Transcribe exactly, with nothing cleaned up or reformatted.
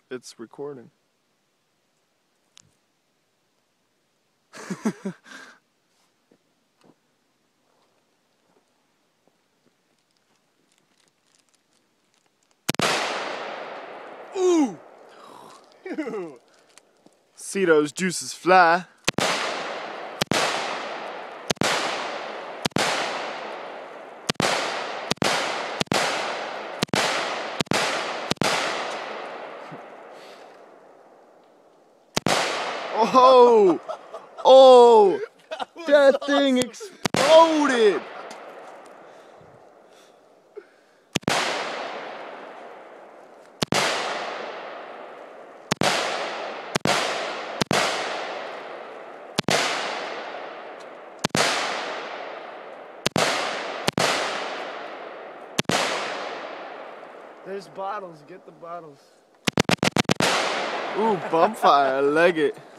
It's recording. Ooh! See those juices fly. Oh! Oh! That, that awesome. thing exploded! There's bottles. Get the bottles. Ooh, bump fire, I like it.